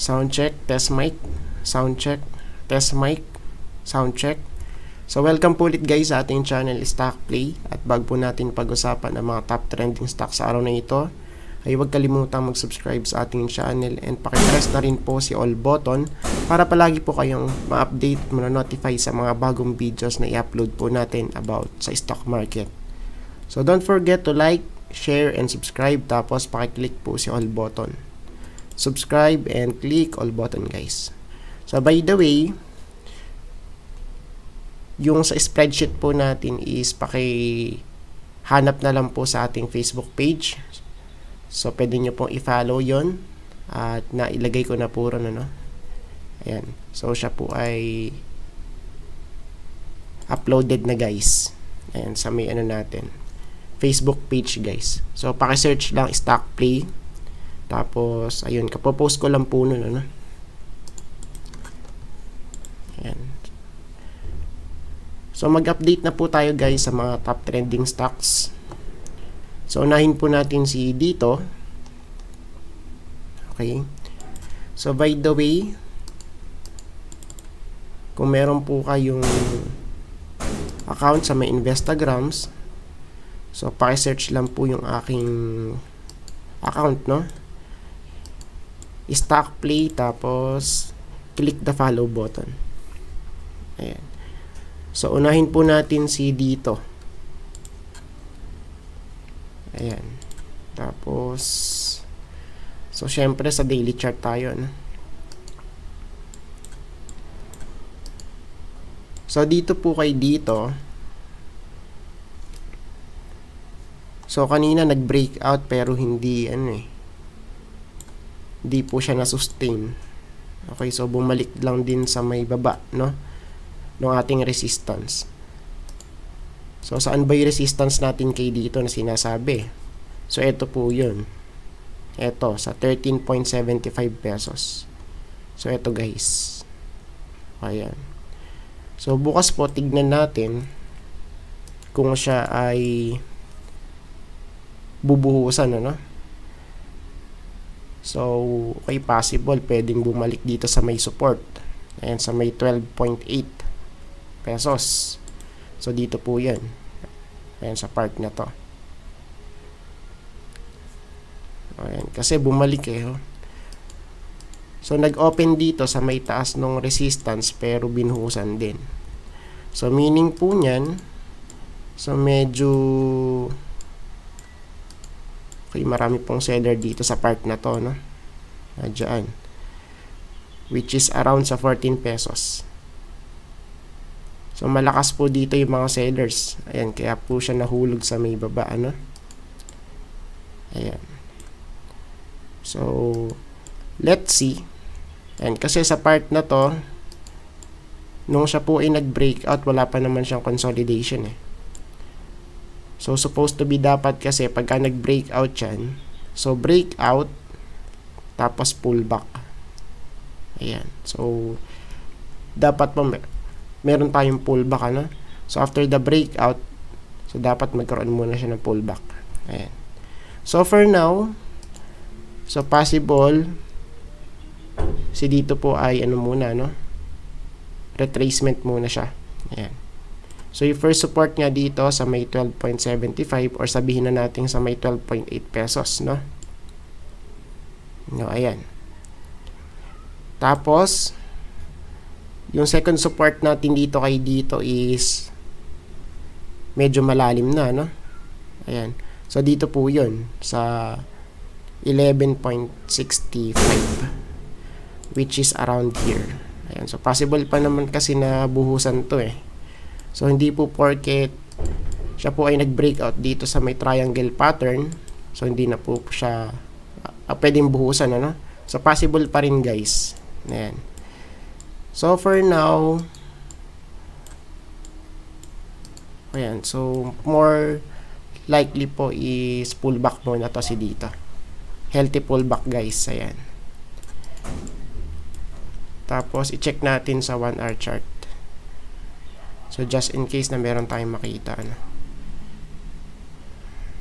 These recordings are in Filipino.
Sound check, test mic, sound check, test mic, sound check. So welcome po ulit guys sa ating channel Stock Play. At bago po natin pag-usapan ang mga top trending stocks sa araw na ito, ay huwag kalimutang mag-subscribe sa ating channel and pakipress na rin po si all button para palagi po kayong ma-update at ma-notify sa mga bagong videos na i-upload po natin about sa stock market. So don't forget to like, share, and subscribe, tapos pakiclick po si all button. Subscribe and click all button guys. So by the way, yung sa spreadsheet po natin is hanap na lang po sa ating Facebook page. So pwede nyo pong i-follow yon at nailagay ko na po ron, ano. Ayan. So siya po ay uploaded na guys. Ayan, sa may ano natin, Facebook page guys. So paki-search lang Stock Play. Tapos ayun, kapopost ko lang po nun, ano. Ayan. So mag-update na po tayo guys sa mga top trending stocks. So unahin po natin si dito. Okay. So by the way, kung meron po kayong account sa may Instagrams, so paki-search lang po yung aking account, no? Stock Play, tapos click the follow button. Ayan. So unahin po natin si dito. Ayan. Tapos so syempre sa daily chart tayo, no? So dito po kay dito. So kanina nag-breakout pero hindi hindi po siya na-sustain. Okay, so bumalik lang din sa may baba, no? Ng ating resistance. So saan ba yung resistance natin kay dito na sinasabi? So ito po yun. Ito sa 13.75 pesos. So ito guys. Ayan. So bukas po tignan natin kung siya ay bubuhusan, ano? So okay, possible pwedeng bumalik dito sa may support. Ayan, sa may 12.8 pesos. So dito po yan. Ayan, sa part na to. Ayan, kasi bumalik oh. So nag-open dito sa may taas ng resistance pero binuhusan din. So meaning po nyan, so medyo okay, marami pong seller dito sa part na to, no? Diyan. Which is around sa 14 pesos. So malakas po dito yung mga sellers. Ayan, kaya po siya nahulog sa may baba, ano? Ayan. So let's see. Ayan, kasi sa part na to, nung siya po ay nag-breakout, wala pa naman siyang consolidation So supposed to be dapat kasi pagka nag-breakout yan, so breakout tapos pullback. Ayan. So dapat po meron tayong pullback, ano? So after the breakout, so dapat magkaroon muna siya ng pullback. Ayan. So for now, so possible si dito po ay ano muna, no? Retracement muna siya. Ayan. So yung first support nga dito sa may 12.75 or sabihin na natin sa may 12.8 pesos, no? No, ayan. Tapos yung second support natin dito kay dito is medyo malalim na, no? Ayan. So dito po yun sa 11.65, which is around here. Ayan. So possible pa naman kasi na buhusan to So hindi po porket siya po ay nag-breakout dito sa may triangle pattern, so hindi na po siya pwedeng buhusan, ano? So possible pa rin guys. Ayan. So for now, ayan, so more likely po is pullback muna to si dito. Healthy pullback guys. Ayan. Tapos i-check natin sa 1 hour chart. So just in case na meron tayong makita, ano?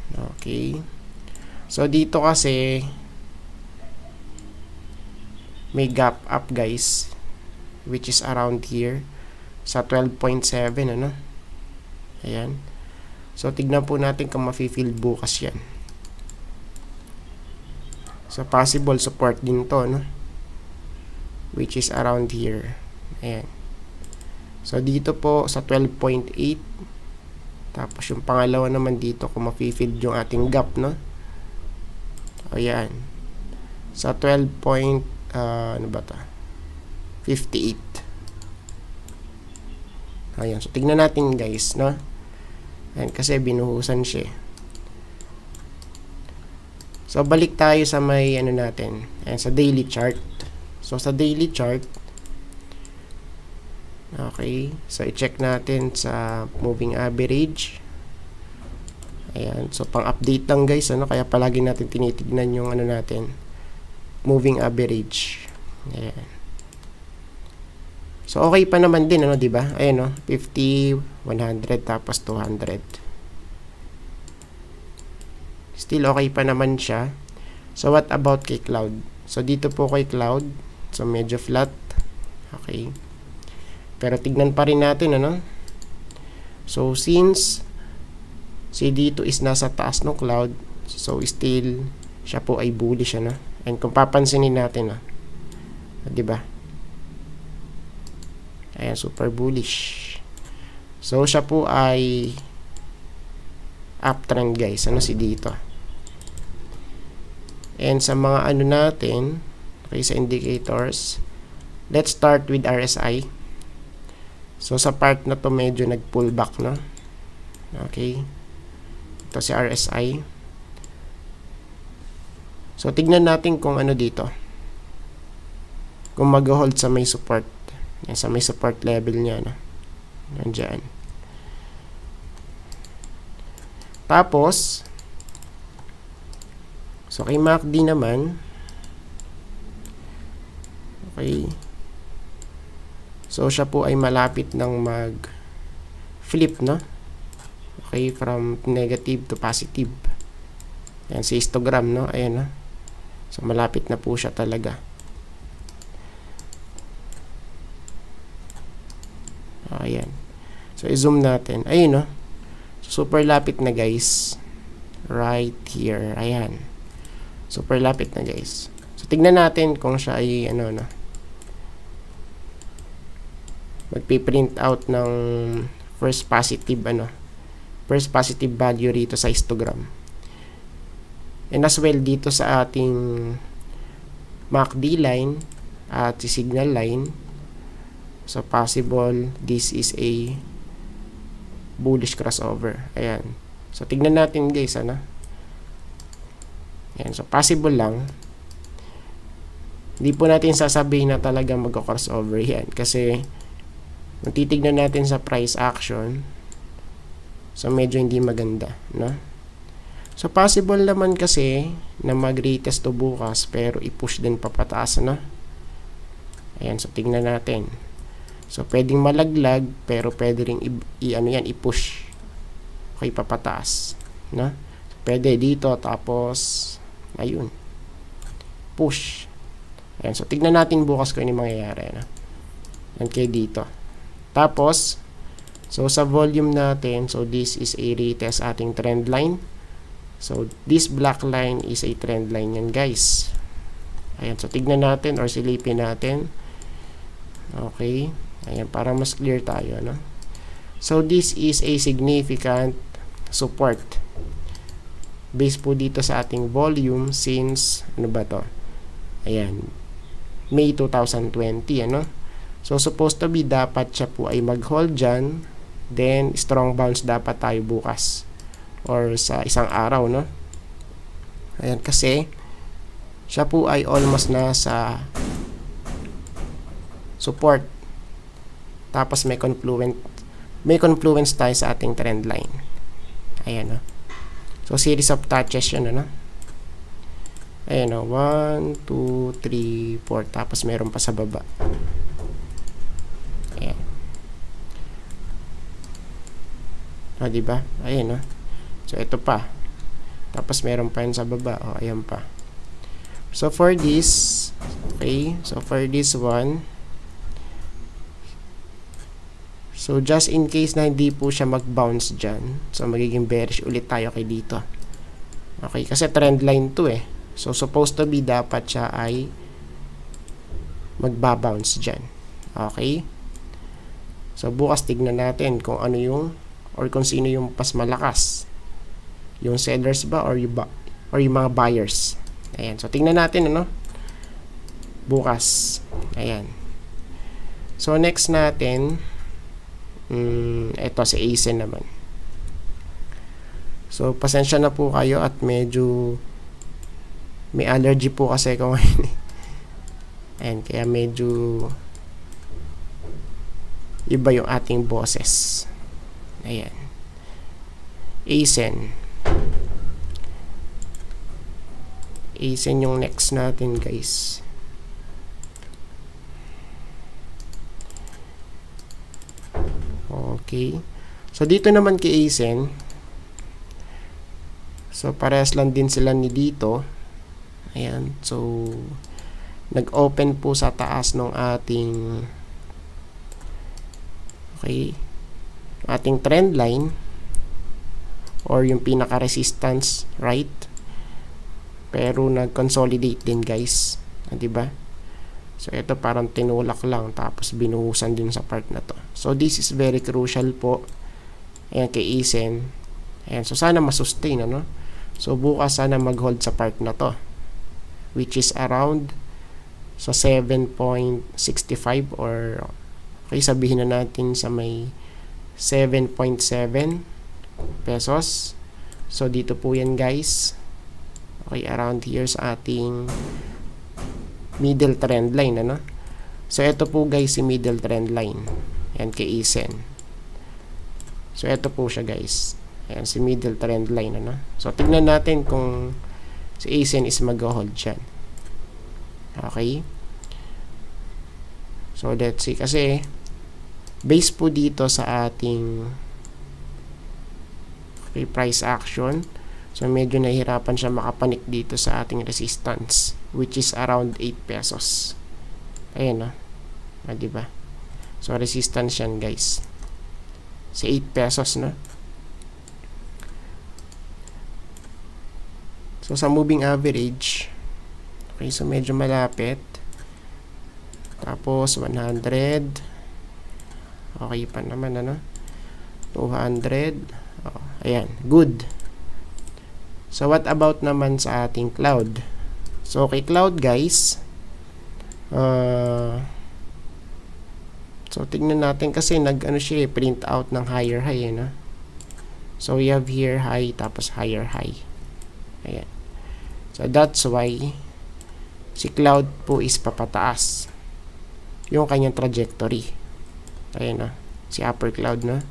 Okay. So dito kasi may gap up guys, which is around here sa 12.7, ano. Ayan. So tignan po natin kung mafi-fill bukas yan. So possible support din to, no, which is around here. Ayan. So dito po sa 12.8, tapos yung pangalawa naman dito kung mafi-fill yung ating gap, no. Ayan. Sa 12. Ano ba ta? 58. Ayan. So tignan natin guys, no. Ayan, kasi binuhusan siya. So balik tayo sa may ano natin. Ayan, sa daily chart. So sa daily chart, okay, so i-check natin sa moving average. Ayan, so pang-update lang guys, ano, kaya palagi natin tinitignan yung ano natin, moving average. Ayan. So okay pa naman din, ano, 'di ba? Ayan, no, 50, 100 tapos 200. Still okay pa naman siya. So what about kay cloud? So dito po kay cloud, so medyo flat. Okay. Pero tignan pa rin natin, ano? So since si dito is nasa taas ng cloud, so still siya po ay bullish, ano? And kung papansinin natin, 'di ba? Ayan, super bullish. So siya po ay uptrend guys, ano, si dito. And sa mga ano natin, okay, sa indicators, let's start with RSI. So sa part na to medyo nag-pullback, no? Okay. Ito si RSI. So tignan natin kung ano dito. Kung mag-hold sa may support. Yan, sa may support level niya, no? Nandiyan. Tapos, so kay MACD naman, okay, so siya po ay malapit ng mag-flip, no? Okay, from negative to positive. Yan, si histogram, no? Ayan, no? So malapit na po siya talaga. Ayan. So i-zoom natin. Ayun, no? So, super lapit na guys. Right here. Ayan. Super lapit na guys. So tignan natin kung siya ay ano, no, magpi-print out ng first positive, ano, first positive value rito sa histogram. And as well dito sa ating MACD line at si signal line. So possible this is a bullish crossover. Ayan. So tignan natin guys, ano. Ayan. So possible lang. Hindi po natin sasabihin na talaga mag-crossover yan. Kasi kung titignan natin sa price action, so medyo hindi maganda, no? So possible naman kasi na mag-retest to bukas pero i-push din papataas, no? Ayan. So tignan natin. So pwedeng malaglag pero pwede ring i-push. Okay, papataas, no? Pwede dito tapos ayun. Push. Ayan, so tignan natin bukas kung ano mangyayari, no? Yan kay dito. Tapos so sa volume natin, so this is a retest ating trend line. So this black line is a trend line yan guys. Ayan, so tignan natin or silipin natin. Okay. Ayan, para mas clear tayo, no? So this is a significant support based po dito sa ating volume since ano ba to? Ayan, May 2020, ano? So supposed to be dapat siya po ay mag-hold dyan, then strong bounce dapat tayo bukas or sa isang araw, no? Ayan, kasi siya po ay almost na sa support. Tapos may confluence tayo sa ating trend line. Ayan, no? So series of touches yun, ano? Ayan, no? 1, 2, 3, 4. Tapos meron pa sa baba. Ayan. O, diba? Ayan, no? So ito pa. Tapos meron pa yun sa baba. O, ayan pa. So for this, Okay, so for this one, so just in case na hindi po siya mag-bounce dyan, so magiging bearish ulit tayo kay dito. Okay, kasi trend line to eh. So supposed to be dapat siya ay magbabounce dyan. Okay, so bukas tignan natin kung ano yung, or kung sino yung pas malakas, yung sellers ba or yung mga buyers. Ayan, so tignan natin ano bukas. Ayan, so next natin, ito si ASEN naman. So pasensya na po kayo at medyo may allergy po kasi ko ngayon. Ayan, kaya medyo iba yung ating boses. Ayan, ASEN yung next natin guys. Okay, so dito naman kay ASEN, so parehas lang din sila ni dito. Ayan, so nag-open po sa taas ng ating trend line or yung pinaka-resistance, right? Pero nag-consolidate din guys, diba? So ito parang tinulak lang tapos binuhusan din sa part na to. So this is very crucial po. Ayan kay ASEN. Ayan, so sana masustain ano. So bukas sana mag-hold sa part na to, which is around sa 7.65 or okay, sabihin na natin sa may 7.7 pesos. So dito po yan guys. Okay, around here sa ating middle trend line ano. So ito po guys si middle trend line. Yan kay ASEN. So ito po siya guys. Ayan si middle trend line ano. So tignan natin kung si ASEN is mag-hold dyan. Okay, so let's see, kasi base po dito sa ating price action. So medyo nahihirapan siya makapanik dito sa ating resistance, which is around 8 pesos. Ayan o, diba? So resistance yan guys, sa 8 pesos no. So sa moving average, okay, so medyo malapit. Tapos 100, okay pa naman ano, 200. Ayan, good. So what about naman sa ating cloud? So kay cloud guys, so tignan natin kasi nag-ano siya, print out ng higher high no? So we have here high tapos higher high. Ayan, so that's why si cloud po is papataas yung kanyang trajectory. Ayan si upper cloud no.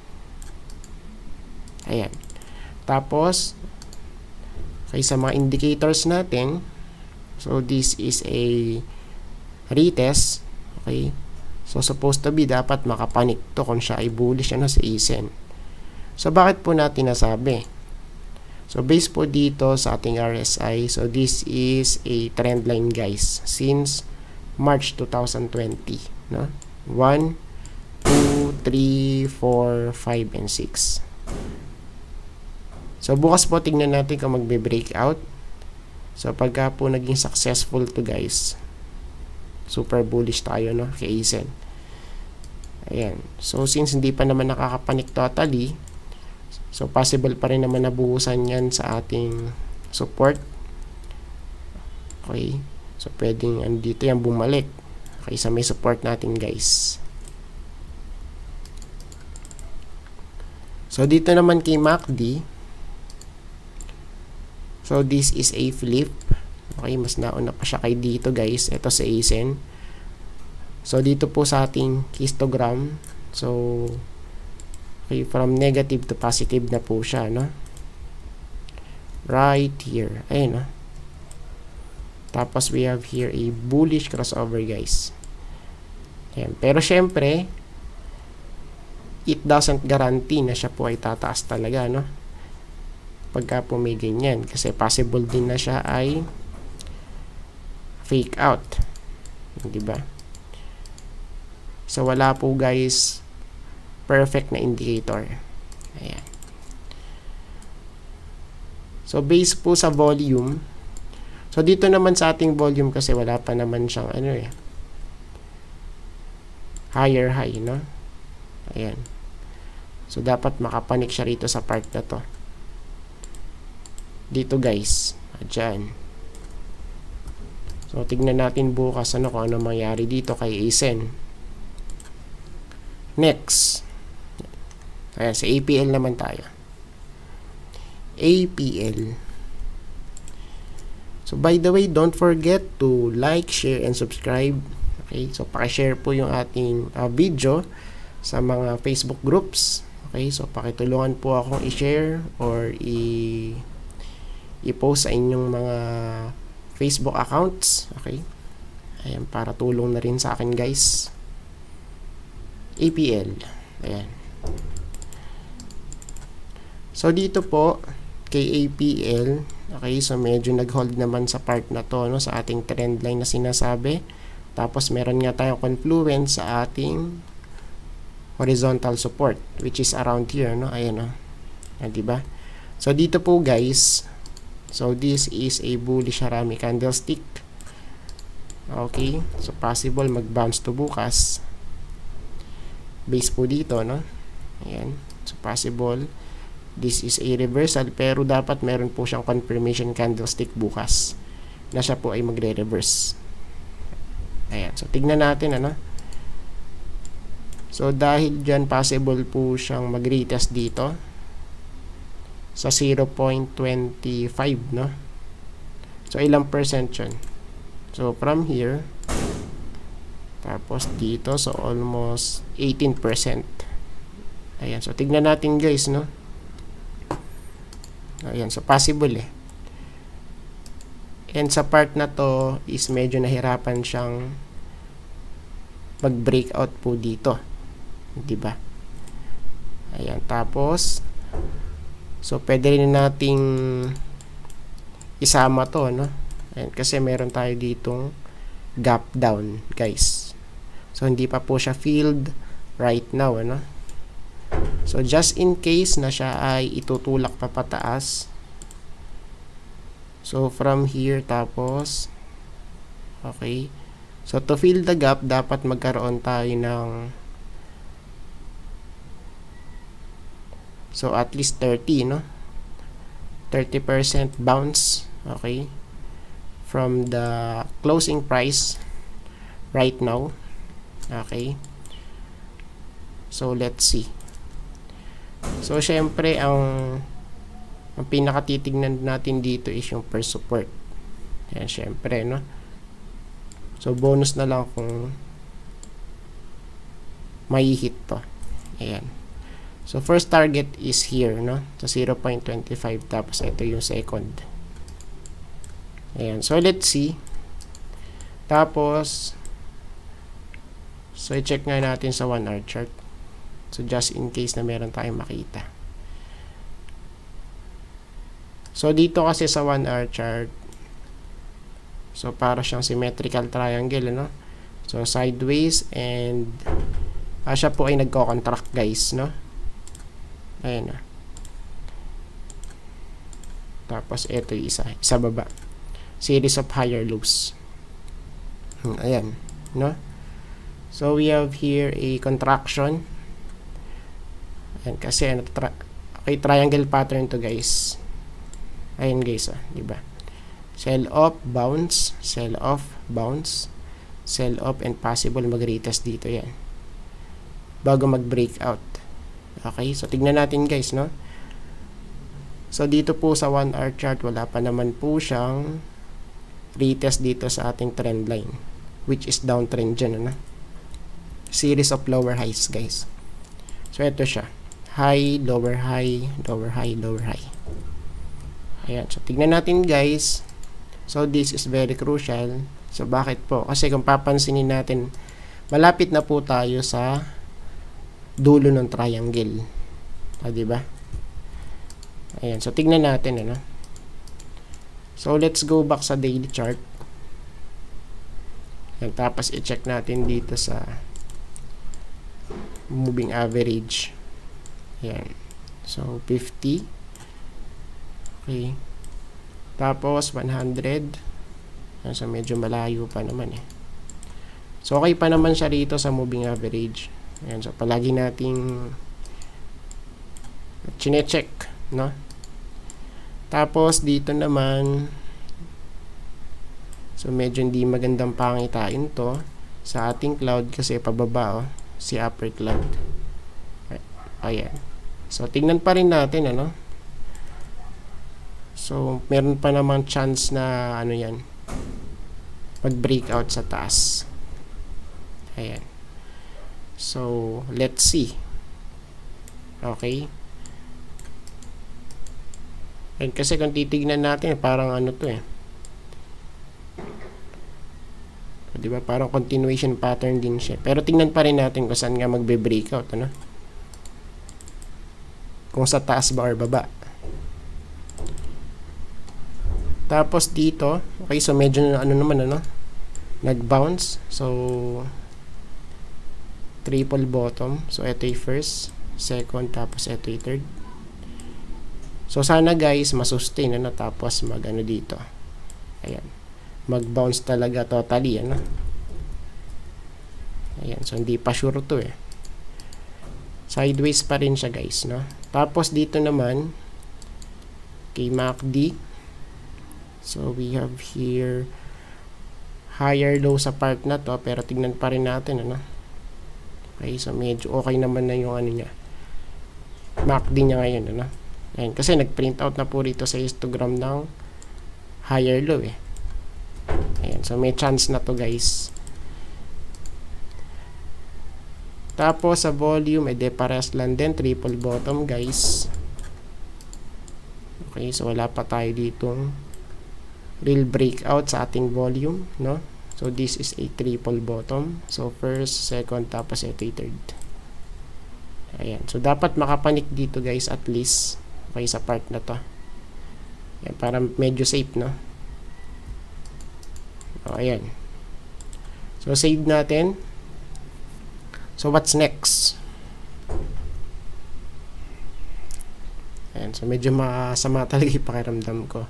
Ayan, tapos okay, sa mga indicators natin, so this is a retest. Okay, so supposed to be dapat makapanik to kung siya ay bullish ano sa ASEN. So bakit po natin nasabi? So based po dito sa ating RSI, so this is a trend line guys since March 2020 no? 1, 2, 3, 4, 5 and 6. So bukas po tingnan natin kung magbe-breakout. So pagka po naging successful to guys, super bullish tayo no kay ASEN. Ayan, so since hindi pa naman nakakapanik totally, so possible pa rin naman nabuhusan yan sa ating support. Okay, so pwedeng andito yan bumalik. Okay, sa may support natin guys. So dito naman kay MACD, so this is a flip. Okay, mas nauna pa siya kay dito guys. Ito sa ASEN. So dito po sa ating histogram, so okay, from negative to positive na po siya no. Right here. Ayun no. Tapos we have here a bullish crossover guys. Ayan. Pero syempre it doesn't guarantee na siya po ay tataas talaga no. Pagka po may ganyan, kasi possible din na siya ay fake out. di ba? So wala po guys perfect na indicator. Ayan. So based po sa volume. So dito naman sa ating volume kasi wala pa naman siyang higher high, no? Ayan. So dapat makapanik siya rito sa part na to. Dito guys. Diyan. So tignan natin bukas kung ano mangyari dito kay ASEN. Next. Ayan, sa APL naman tayo. APL. So by the way, don't forget to like, share, and subscribe. Okay, so paki-share po yung ating video sa mga Facebook groups. Okay, so pakitulungan po akong i-share or i-post sa inyong mga Facebook accounts. Okay, ayan, para tulong na rin sa akin guys. APL. Ayan. So dito po kay APL, okay, so medyo nag-hold naman sa part na to, no, sa ating trend line na sinasabi. Tapos meron nga tayong confluence sa ating horizontal support which is around here, no. Ayan, no. Ayan, diba? So dito po guys, so this is a bullish Harami candlestick. Okay, so possible mag-bounce to bukas. Base po dito, no. Ayan, so possible this is a reversal, pero dapat meron po siyang confirmation candlestick bukas na siya po ay magre-reverse. Ayan, so tignan natin, ano. So dahil dyan possible po siyang mag-retest dito sa 0.25, no. So ilang percent yun? So from here tapos dito, so almost 18%. Ayan, so tignan natin guys, no. Ayan, so possible And sa part na to is medyo nahirapan siyang mag-breakout po dito, di ba? Ayan, tapos so pwede rin nating isama to, no. Ayan, kasi meron tayo ditong gap down, guys. So hindi pa po siya filled right now, ano. So just in case na siya ay itutulak pa pataas, so from here, tapos okay, so to fill the gap dapat magkaroon tayo ng so at least 30, no, 30% bounce, okay, from the closing price right now. Okay, so let's see. So syempre ang pinakatitignan natin dito is yung first support. Ayan, syempre, no. So bonus na lang kung may hit to. Ayan. So first target is here, no, sa 0.25, tapos ito yung second. Ayan, so let's see. Tapos so i-check nga natin sa 1 hour chart. So just in case na meron tayong makita. So dito kasi sa 1 hour chart, so para siyang symmetrical triangle, no. So sideways, and siya po ay nagko-contract, guys, no. Ayan na. Tapos ito yung isa baba. Series of higher lows. Ayan, no. So we have here a contraction. Ayan, kasi ano, okay, triangle pattern to, guys. Ayan guys, di ba? Sell off, bounce, sell off, bounce, sell off, and possible mag-retest dito yan bago mag-breakout. Okay, so tignan natin guys, no. So dito po sa 1 hour chart, wala pa naman po siyang retest dito sa ating trend line, which is downtrend dyan, ano? Series of lower highs, guys. So ito siya, high, lower high, lower high, lower high. Ayan, so tignan natin guys. So this is very crucial. So bakit po? Kasi kung papansinin natin, malapit na po tayo sa dulo ng triangle. Diba? Ayan, so tignan natin, ano. So let's go back sa daily chart. Ayan, tapos i-check natin dito sa moving average. Ayan. So, 50. Okay. Tapos, 100. Ayan, so, medyo malayo pa naman eh. So, okay pa naman siya rito sa moving average. Ayan, so, palagi nating chine-check, no? Tapos, dito naman, so, medyo hindi magandang pangitain to sa ating cloud kasi pababa, oh, si upper cloud. Ayan. So, tingnan pa rin natin, ano? So, meron pa naman chance na, ano yan, mag-breakout sa taas. Ayan. So, let's see. Okay. And kasi kung titignan natin, parang ano to eh. Diba? Parang continuation pattern din siya. Pero tingnan pa rin natin kung saan nga magbe-breakout, ano? Kung sa taas ba or baba. Tapos dito, okay, so medyo ano naman, ano? Nag-bounce. So, triple bottom. So, ito yung first, second, tapos ito yung third. So, sana guys, masustain, ano? Tapos, mag-ano dito. Ayan. Mag-bounce talaga totally, ano? Ayan. So, hindi pa sure to, eh. Sideways pa rin siya, guys, no? Tapos, dito naman, kay MACD. So, we have here higher low sa part na to, pero tignan pa rin natin, ano? Okay, so medyo okay naman na yung ano niya. MACD niya ngayon, ano? Ayan, kasi nag-print out na po rito sa histogram ng higher low, eh. Ayan, so may chance na to, guys. Tapos, sa volume, pares lang din, triple bottom, guys. Okay, so wala pa tayo ditong real breakout sa ating volume, no? So, this is a triple bottom. So, first, second, tapos ito yung third. Ayan. So, dapat makapanik dito, guys, at least. Okay, sa part na to. Ayan, para medyo safe, no? O, ayan. So, save natin. So, what's next? Ayan. So, medyo masama talaga yung pakiramdam ko.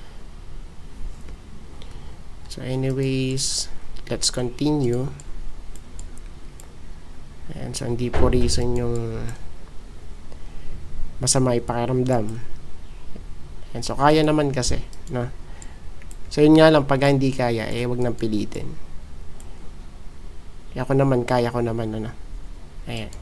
So anyways, let's continue. And so hindi po reason yung masama yung pakiramdam. And so kaya naman kasi, no? So yun nga lang, pag hindi kaya, wag nang pilitin. Kaya ko naman, ano? Ayan.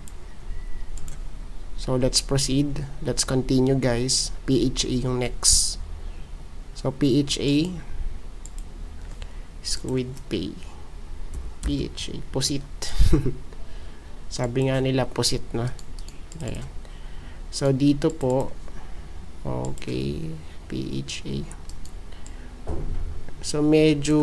So let's proceed. Let's continue, guys. PHA yung next. So PHA, Squid Pay. PHA. Posit. Sabi nga nila, posit, no? Ayan. So, dito po, okay, PHA. So, medyo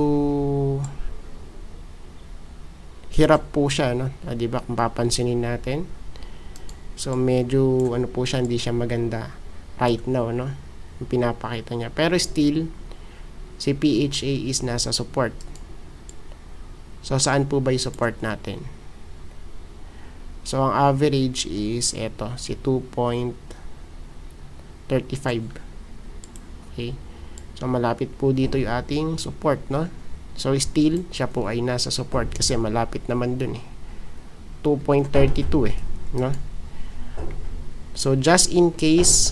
hirap po siya, no? Diba, kung papansinin natin. So, medyo, ano po siya, hindi siya maganda right now, no? Yung pinapakita niya. Pero still, si PHA is nasa support. So, saan po ba yung support natin? So, ang average is eto, si 2.35. Okay? So, malapit po dito yung ating support, no? So, still, siya po ay nasa support kasi malapit naman dun, eh. 2.32, eh. No? So, just in case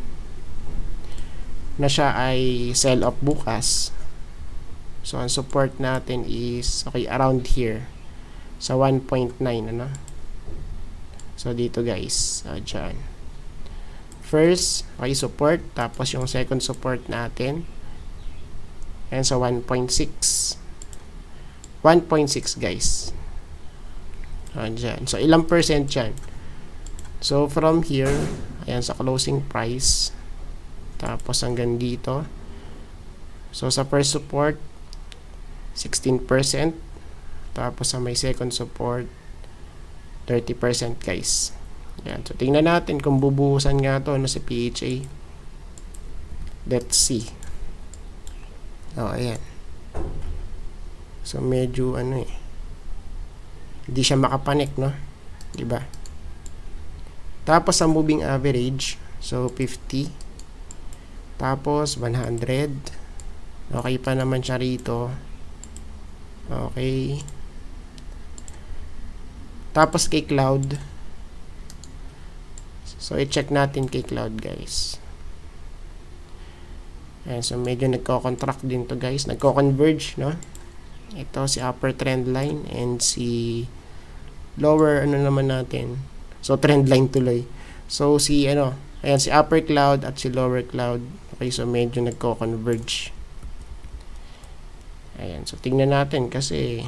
na siya ay sell off bukas, so ang support natin is okay around here sa 1.9, ano? So dito, guys, dyan first okay support, tapos yung second support natin and sa 1.6, guys, dyan. So ilang percent yan? So from here, ayan, sa closing price, tapos hanggang dito. So sa first support 16%, tapos sa may second support 30%, guys. Ayan. So tingnan natin kung bubuhusan nga to, ano, sa PHA. Let's see. Oh, ayan. So medyo ano eh, hindi siya makapanik, no? Diba? Tapos sa moving average, so 50. Tapos 100. Okay pa naman siya rito. Okay. Tapos kay cloud. So i-check natin kay cloud, guys. Ayan, so medyo nagko-contract din to, guys. Nagko-converge, no? Ito si upper trend line and si lower ano naman natin. So trend line tuloy. So si ano, ayan si upper cloud at si lower cloud. Okay, so medyo nagko-converge. Ayan, so tingnan natin kasi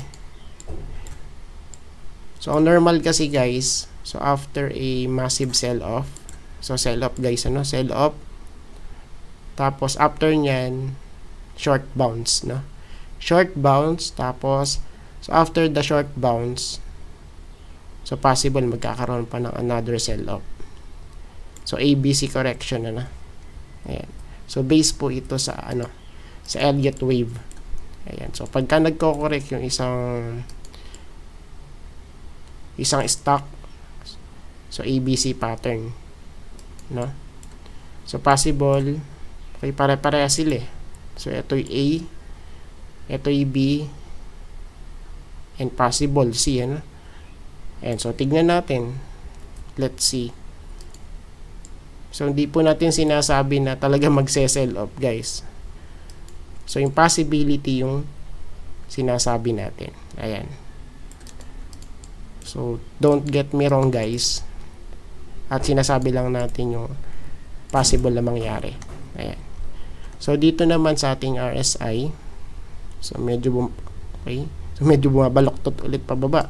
so normal kasi, guys. So after a massive sell off. So sell off, guys, ano? Sell off. Tapos after nyan short bounce, no? Short bounce, tapos so after the short bounce, so possible magkakaroon pa ng another sell-off. So ABC correction, ano? Ayan. So base po ito sa ano, sa Elliott wave. Ayan. So pagka nagko-correct yung isang stock, so ABC pattern, no? So possible, okay, pare-pareha sila eh. So ito yung A, ito yung B, and possible C, ano? And so tignan natin. Let's see. So hindi po natin sinasabi na talaga magse-sell off, guys. So yung possibility yung sinasabi natin. Ayan. So don't get me wrong, guys. At sinasabi lang natin yung possible na mangyari. Ayan. So dito naman sa ating RSI, so medyo okay. So medyo bumabaloktot ulit pababa.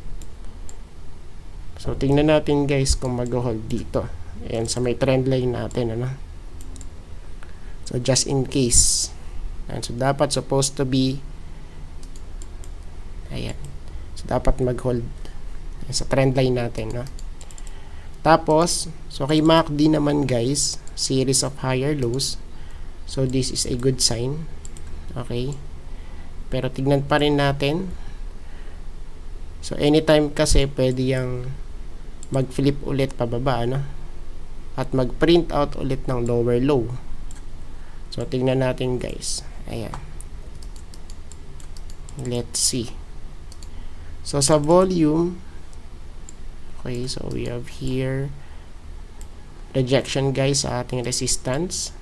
So tingnan natin, guys, kung mag-hold dito. Ayan, sa may trend line natin, ano? So just in case. Ayan, so dapat supposed to be, ayan. So dapat mag-hold sa trend line natin, no? Tapos, so kay MACD naman, guys, series of higher lows. So this is a good sign. Okay? Pero tignan pa rin natin. So anytime kasi pwede yang mag-flip ulit pababa, ano? At mag-print out ulit ng lower low. So tignan natin, guys. Ayan. Let's see. So sa volume, okay, so we have here rejection, guys, sa ating resistance.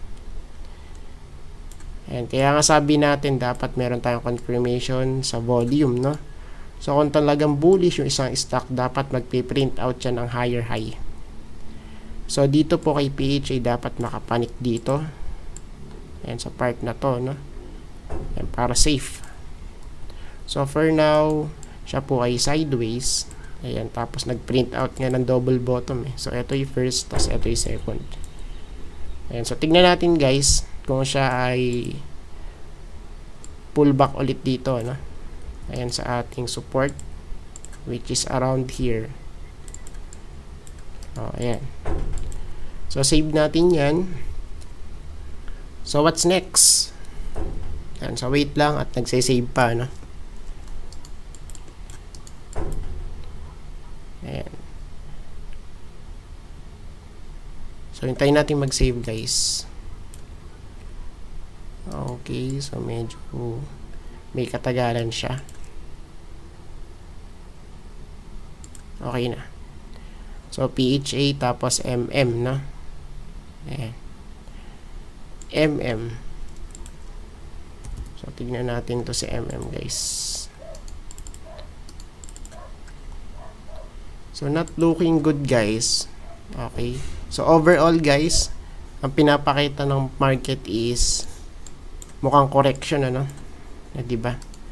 And kaya nga sabi natin dapat meron tayong confirmation sa volume, no? So kung talagang bullish yung isang stock, dapat magpi-print out siya ng higher high. So dito po kay PHA dapat makapanik dito. Ayan, sa part na to, no? Ayan, para safe. So for now, siya po ay sideways. Ayan, tapos nag-print out nga ng double bottom eh. So ito yung first, tapos ito yung second. Ayan, so tignan natin, guys, kung siya ay pullback ulit dito, no? Ayan, sa ating support, which is around here. Oh, ayan. So save natin yan. So what's next? Ayan, so wait lang at nagsasave pa, no? Ayan. So hintayin natin mag-save, guys. Okay, so medyo may katagalan siya. Okay na. So PHA tapos MM, no? Ayan. MM. So tignan natin to si MM, guys. So not looking good, guys. Okay. So overall, guys, ang pinapakita ng market is mukhang correction, ano? Diba?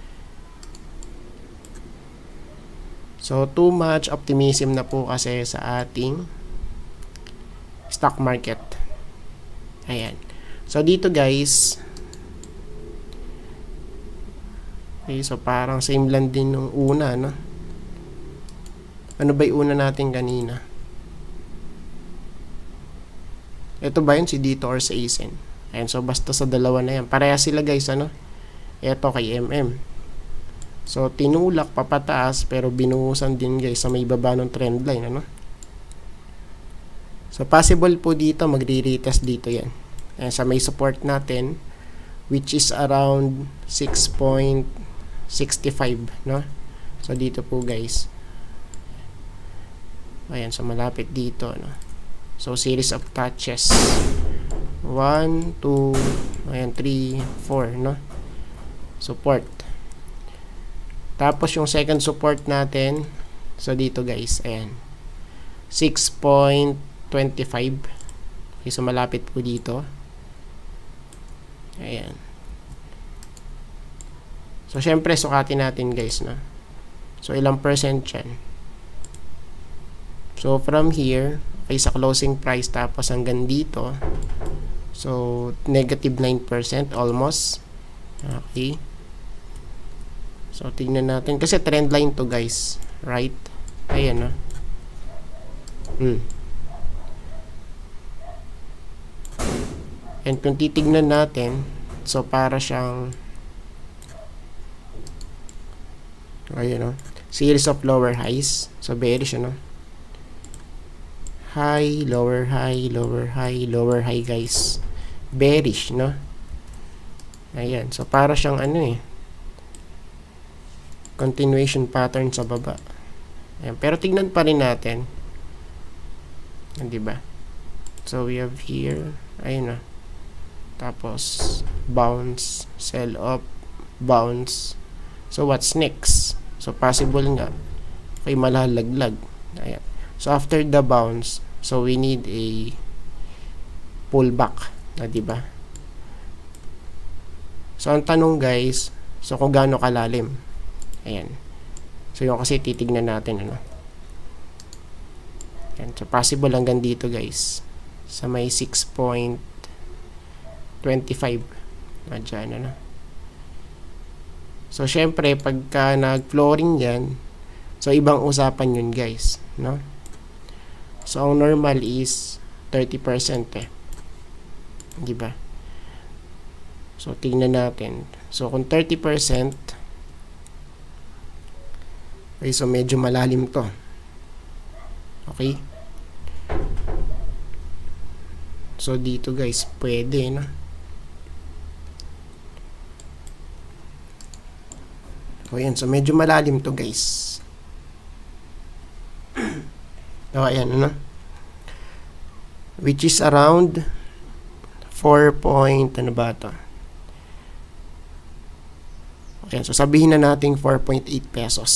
So too much optimism na po kasi sa ating stock market. Ayan. So dito, guys, okay, so parang same lang din nung una, no? Ano ba yung una natin kanina? Ito ba yun, si dito or sa ASIN? Ayan, so basta sa dalawa na yan. Pareha sila, guys, ano? Ito kay MM. So, tinulak papataas pero binuhusan din guys sa may baba ng trend line, ano? So, possible po dito magre-retest dito yan. Ayan, sa may support natin which is around 6.65, no? So, dito po guys. Ayan, so malapit dito, no? So, series of touches. 1, 2, ayan, 3, 4, no? Support. Tapos, yung second support natin, so dito guys, ayan, 6.25. Okay, so malapit po dito. Ayan. So, syempre, sukatin natin guys, no? So, ilang percent yan? So, from here, okay, sa closing price, tapos hanggang dito, so, negative 9% almost. Okay. So, tingnan natin. Kasi trend line to guys. Right? Ayan, no? And kung titignan natin, so, para siyang ayan, no? Series of lower highs. So, bearish, no? High, lower high, lower high, lower high, guys. Bearish, no? Ayan. So, para siyang ano eh, continuation pattern sa baba. Ayan. Pero tignan pa rin natin. Diba? So, we have here, ayun na. Tapos, bounce, sell up, bounce. So, what's next? So, possible nga. Okay, malalaglag. Ayan. So, after the bounce, so, we need a pullback. Diba? So, ang tanong guys, so, kung gaano kalalim. Ayan. So, yung kasi titignan natin, ano. Ayan. So, possible hanggang dito, guys. Sa may 6.25. Diyan, ano. So, syempre, pagka nag-flooring yan, so, ibang usapan yun, guys. No? So, ang normal is 30% eh. Diba? So, tingnan natin. So, kung 30%, okay, so medyo malalim to. Okay? So, dito guys, pwede, no? So, ayan. So, medyo malalim to guys. So, ayan, ano? Which is around 4 point, ano ba to? Okay, so sabihin na natin 4.8 pesos.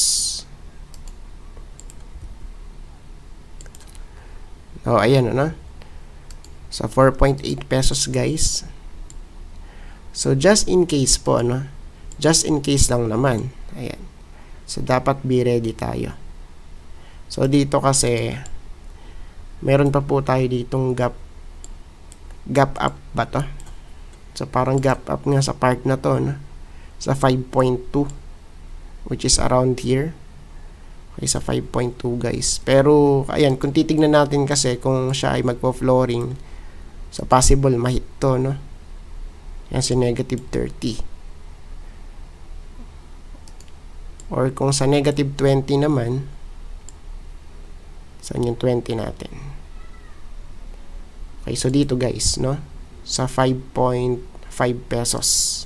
So, ayan, ano? So, 4.8 pesos, guys. So, just in case po, ano? Just in case lang naman. Ayan. So, dapat be ready tayo. So, dito kasi, meron pa po tayo ditong gap up ba to? So, parang gap up nga sa part na to, no? Sa 5.2, which is around here. Okay, sa 5.2 guys. Pero, ayan, kung titignan natin kasi kung siya ay magpo-flooring, so possible mahit to, no? Yan si negative 30. Or kung sa negative 20 naman, saan yung 20 natin? Okay, so dito guys, no? Sa 5.5 pesos.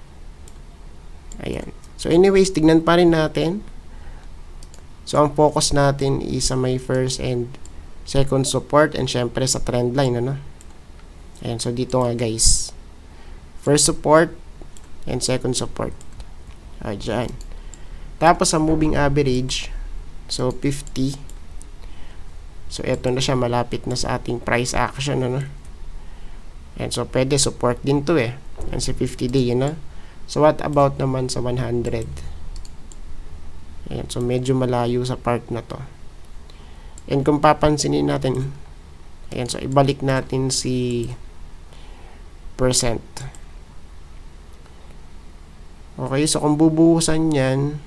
Ayan. So anyways, tignan pa rin natin. So ang focus natin is sa may first and second support and syempre sa trend line, ano? Ayan, so dito nga guys. First support and second support. Ayan. Tapos sa moving average, so 50. So eto na siya, malapit na sa ating price action, ano? Ayan, so pwede support din to eh. Ayan, sa 50 day, yun na. So, what about naman sa 100? Ayan, so medyo malayo sa part na to. And kung papansinin natin, ayan, so ibalik natin si percent. Okay, so kung bubuhusan yan,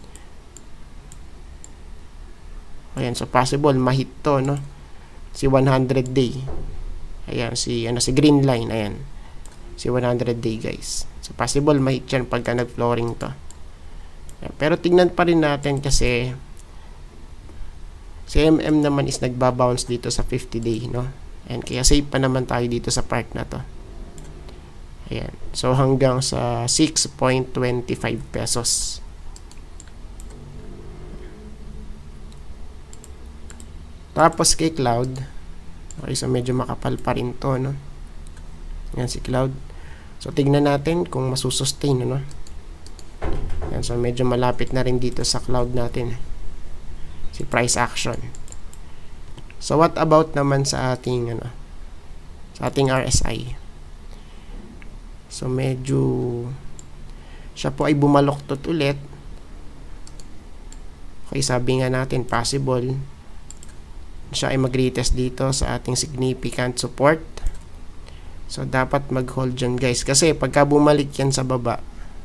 ayan, so possible mahit to, no? Si 100 day. Ayan, si green line, ayan. Si 100 day, guys. So, possible mahit yan pagka nag-flooring to. Pero tignan pa rin natin kasi si MM naman is nagbabounce dito sa 50 day, no? And kaya safe pa naman tayo dito sa part na to. Ayan. So hanggang sa 6.25 pesos. Tapos kay Cloud, okay, so medyo makapal pa rin to, no? Yan si Cloud. So tignan natin kung masusustain, no? Yan, so medyo malapit na rin dito sa Cloud natin. Si price action. So what about naman sa ating sa ating RSI? So medyo siya po ay bumaloktot ulit. Okay, sabi nga natin possible siya ay mag-retest dito sa ating significant support. So dapat mag-hold dyan, guys, kasi pagka bumalik yan sa baba,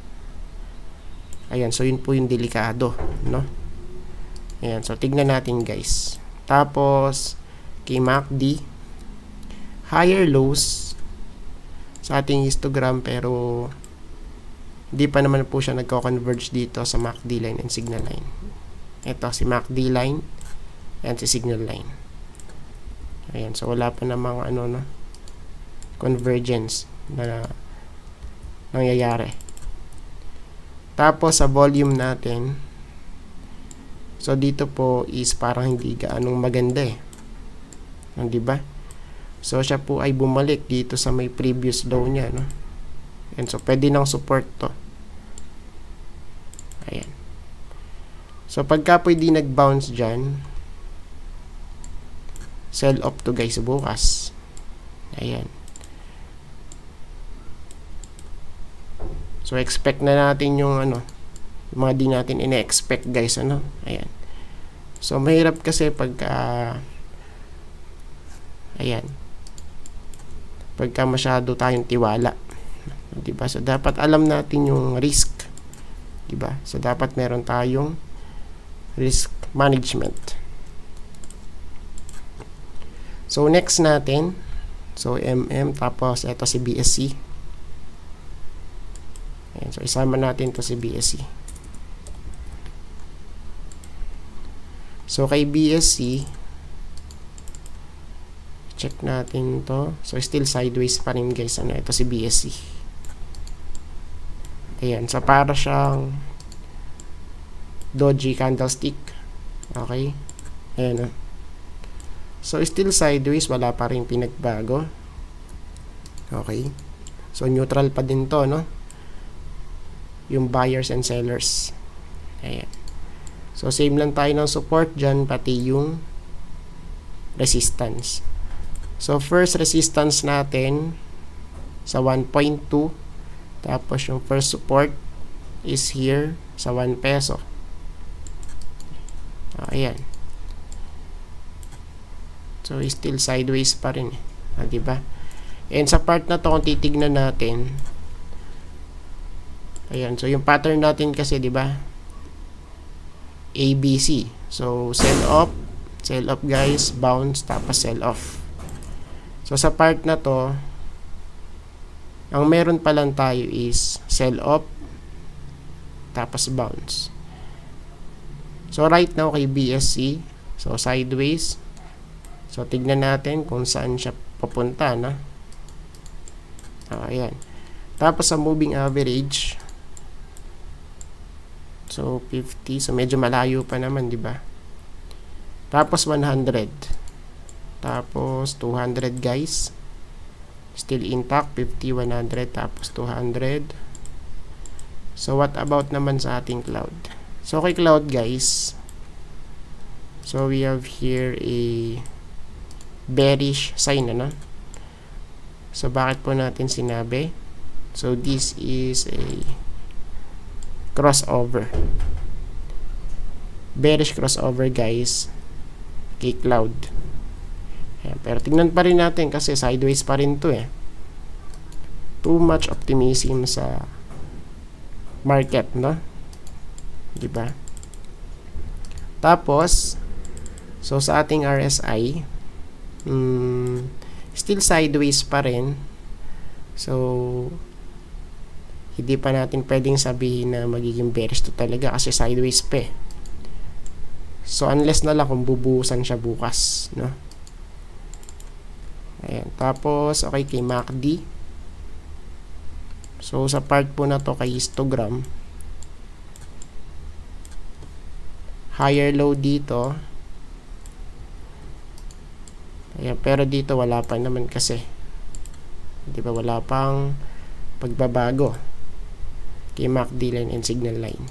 ayan, so yun po yung delikado, no? Ayan, so tignan natin, guys. Tapos kay MACD, higher lows sa ating histogram, pero hindi pa naman po siya nagko-converge dito sa MACD line and signal line. Ito si MACD line and si signal line. Ayan, so wala pa namang convergence na nangyayari. Tapos sa volume natin, so dito po is parang hindi gaanong maganda di ba? So siya po ay bumalik dito sa may previous low niya, no? And so pwede nang support to. Ayan. So pagka pwede nag-bounce dyan, sell off to, guys, bukas. Ayan. So expect na natin yung yung mga di natin ina-expect, guys, Ayan. So mahirap kasi pagka ayan, pagka masyado tayong tiwala, diba? So dapat alam natin yung risk, diba? So dapat meron tayong risk management. So next natin, so MM, tapos ito si BSC. Ayan, so isama natin to si BSC. So kay BSC, check natin to. So still sideways pa rin, guys, ito si BSC. Ayan, so para siyang doji candlestick. Okay, ayan. So still sideways, wala pa rin pinagbago. Okay, so neutral pa din to, no? Yung buyers and sellers. Ayan. So same lang tayo ng support dyan, pati yung resistance. So first resistance natin sa 1.2, tapos yung first support is here sa 1 peso. Ayan. So still sideways pa rin, diba? And sa part na to, kung titignan natin, ayan, so yung pattern natin kasi, diba, ABC. So sell off, guys, bounce, tapos sell off. So sa part na to, ang meron pa lang tayo is sell off, tapos bounce. So right now kay BSC, so sideways. So tignan natin kung saan siya papunta, na. Ayan. Tapos sa moving average, so 50, so medyo malayo pa naman, di ba? Tapos 100. Tapos 200, guys. Still intact, 50, 100, tapos 200. So what about naman sa ating Cloud? So kay Cloud, guys, so we have here a bearish sign, So bakit po natin sinabi? So this is a crossover, bearish crossover, guys, kay Cloud. Ayan, pero tingnan pa rin natin kasi sideways pa rin to, too much optimism sa market, no? Diba? Tapos so sa ating RSI, still sideways pa rin. So hindi pa natin pwedeng sabihin na magiging bearish to talaga kasi sideways pa. So unless na lang kung bubuhusan siya bukas, no? Ayan. Tapos okay kay MACD. So sa part po na to kay histogram, higher low dito. Ayan, pero dito wala pa naman kasi, di ba, wala pang pagbabago kay MACD line and signal line.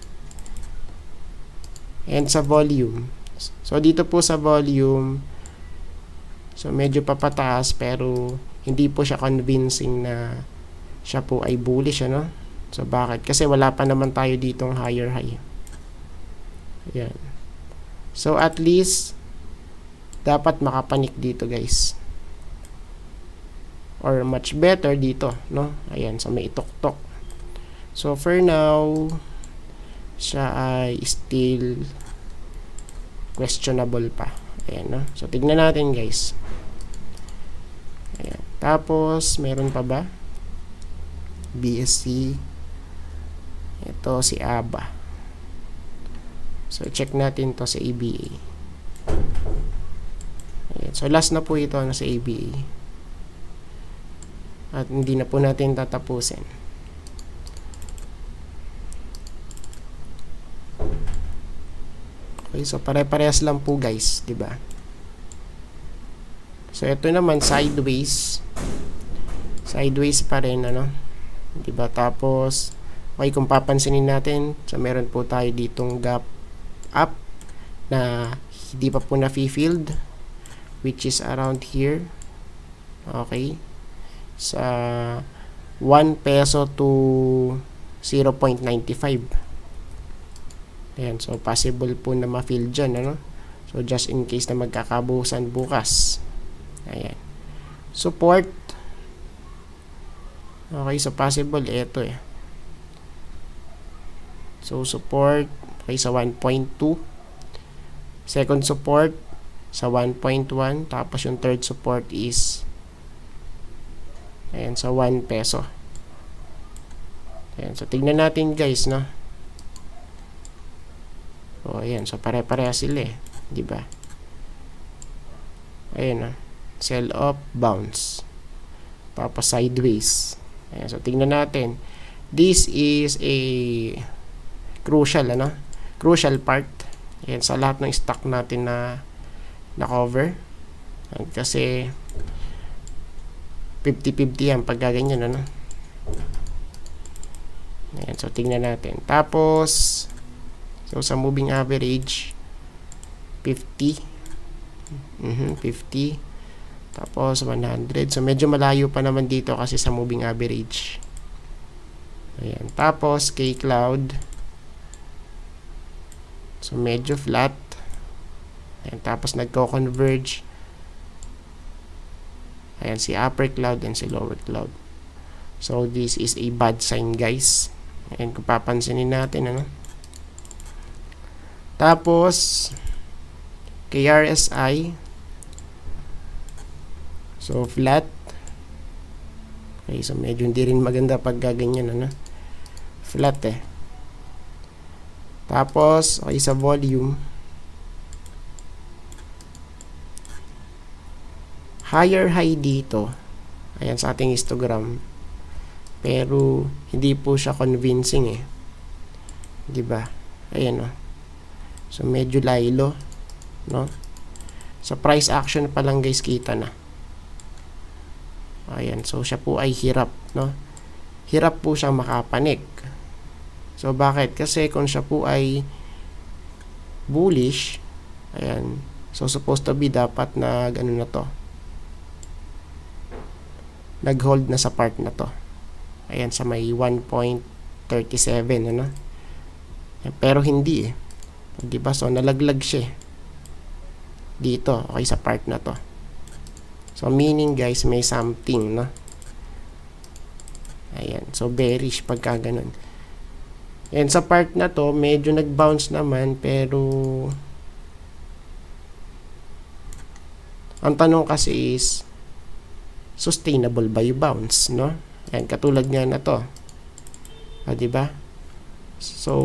And sa volume, so dito po sa volume, so medyo papataas pero hindi po siya convincing na siya po ay bullish, ano? So bakit? Kasi wala pa naman tayo ditong higher high. Ayan. So at least dapat makapanik dito, guys, or much better dito, no? Ayan, so may itok-tok. So for now, siya ay still questionable pa. Ayan, no? So tignan natin, guys. Ayan. Tapos meron pa ba? BSC. Ito si ABA. So check natin to sa ABA. Ayan. So last na po ito na sa ABA. At hindi na po natin tatapusin. Okay, so pare-parehas lang po, guys, 'di ba? So ito naman sideways. Sideways pa rin, ano? 'Di ba? Tapos okay, kung papansinin natin, so meron po tayo ditong gap up na hindi pa po na-filled, which is around here. Okay? Sa 1 peso to 0.95. Ayan, so possible po na ma-fill dyan, ano? So just in case na magkakabuhusan bukas. Ayan. Support. Okay, so possible ito eh. So support okay sa 1.2. Second support sa 1.1. Tapos yung third support is ayan, sa 1 peso. Ayan, so tignan natin, guys, no? So ayan, so pare-pareha sila eh, di ba? Ayan, no? Sell up, bounce. Tapos sideways. Ayan, so tignan natin. This is a crucial, ano? Crucial part. Ayan, sa lahat ng stock natin na cover. Ayan, kasi 50-50 yan pag gaganyan, ano? Ayan, so tingnan natin. Tapos so sa moving average 50. 50. Tapos 100. So medyo malayo pa naman dito kasi sa moving average. Ayan. Tapos K-Cloud, so medyo flat. Ayan. Tapos nagko-converge. Ayan, si upper cloud and si lower cloud. So this is a bad sign, guys. Ayan, kung papansinin natin, ano? Tapos KRSI, so flat. Okay, so medyo hindi rin maganda pag gaganyan, ano? Flat eh. Tapos okay, sa volume, higher high dito. Ayan, sa ating histogram. Pero hindi po siya convincing eh. 'Di ba? Ayan, oh. So medyo laylo, no? Sa price action pa lang, guys, kita na. Ayan, so siya po ay hirap, no? Hirap po siyang makapanik. So bakit? Kasi kung siya po ay bullish, ayan, so supposed to be dapat na gano'n na to, nag-hold na sa part na to. Ayan, sa may 1.37, ano? Pero hindi eh. Diba? So nalaglag siya dito, okay, sa part na to. So meaning, guys, may something, no? Ayan, so bearish pagka ganun. And sa part na to, medyo nag-bounce naman, pero ang tanong kasi is, sustainable ba yung bounce, no? Ayan, katulad nga na to. di ba? So,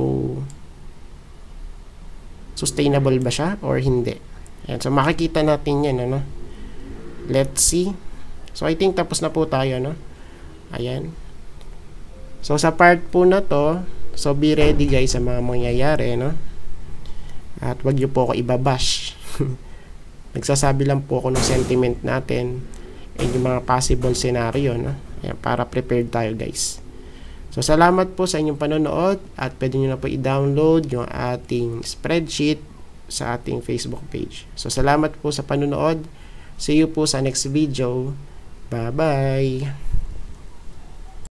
sustainable ba siya or hindi? Ayan, so makikita natin yan, ano? Let's see. So, I think tapos na po tayo, no? Ayan. So, sa part po na to, so be ready guys sa mga mangyayari, no? At wag niyo po ako ibabash. Nagsasabi lang po ako ng sentiment natin and yung mga possible scenario, no? Ayan, para prepared tayo guys. So, salamat po sa inyong panonood at pwede nyo na po i-download yung ating spreadsheet sa ating Facebook page. So, salamat po sa panonood. See you po sa next video. Bye-bye!